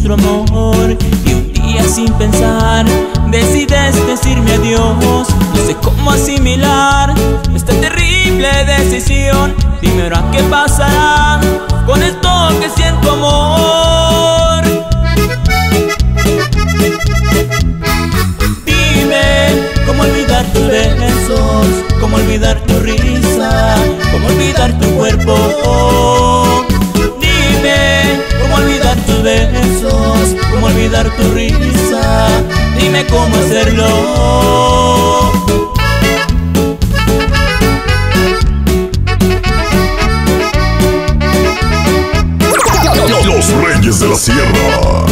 nuestro amor. Y un día sin pensar decides decirme adiós. No sé cómo asimilar esta terrible decisión. Dime ahora qué pasará con esto que siento, amor. Dime cómo olvidar tus besos, cómo olvidar tu risa, cómo olvidar tu cuerpo. Dime cómo olvidar tus besos, cómo olvidar tu risa. Dime cómo hacerlo. Los Reyes de la Sierra.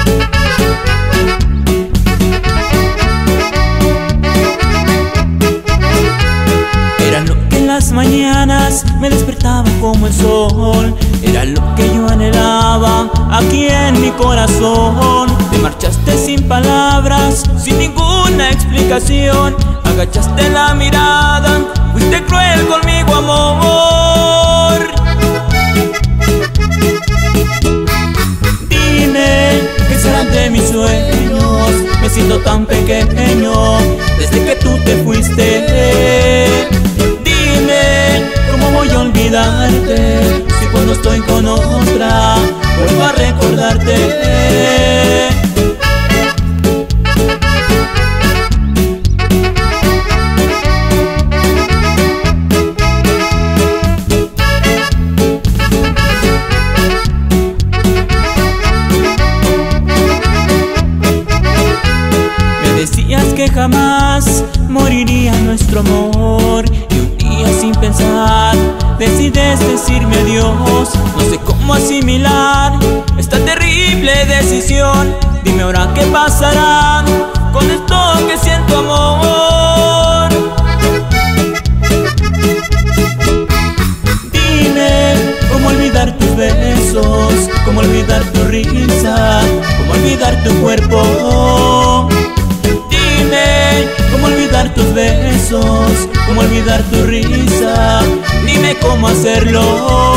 Era lo que en las mañanas me despertaba como el sol. Era lo que yo anhelaba aquí en mi corazón. Te marchaste sin palabras, sin ninguna explicación. Agachaste la mirada, fuiste cruel conmigo, amor. Dime qué será de mis sueños. Me siento tan pequeño desde que tú te fuiste. Dime cómo voy a olvidarte si cuando estoy con otra vuelvo a recordarte. Decías que jamás moriría nuestro amor. Y un día sin pensar decides decirme adiós. No sé cómo asimilar esta terrible decisión. Dime ahora qué pasará con esto que siento, amor. Dime cómo olvidar tus besos, cómo olvidar tu risa, cómo olvidar tu cuerpo. Dime cómo olvidar tus besos, cómo olvidar tu risa. Dime cómo hacerlo.